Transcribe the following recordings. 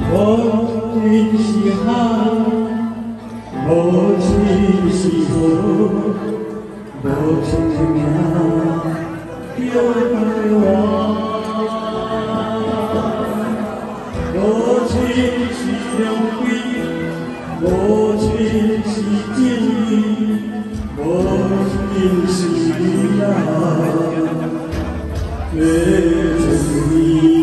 无论是海，无论是河，无情的名叫台湾。无情是良规，无情是正义，无情是未来的真理。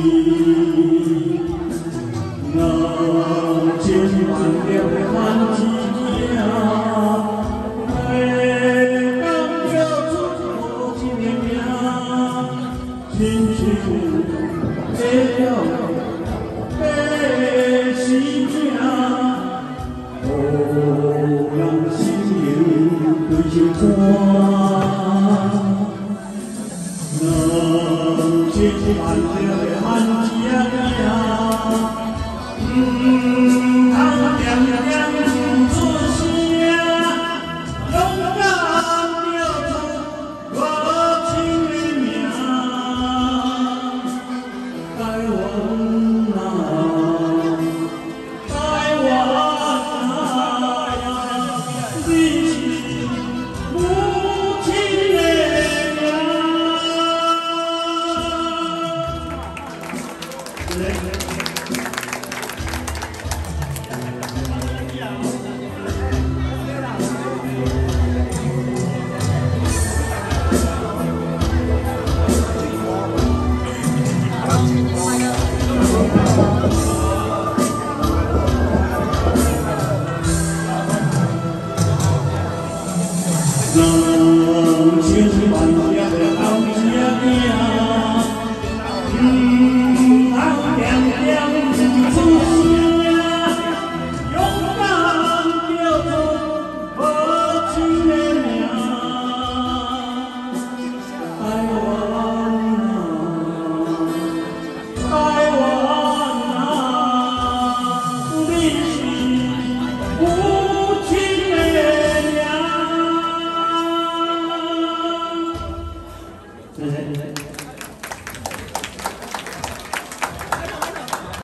千万条的汉子行，会当叫出无情的名，亲像这条白丝线，予人心灵对心肝。让千万条的汉子行。 通点点出声，勇敢叫出无情的名。台湾啊，台湾啊，你是无情的名。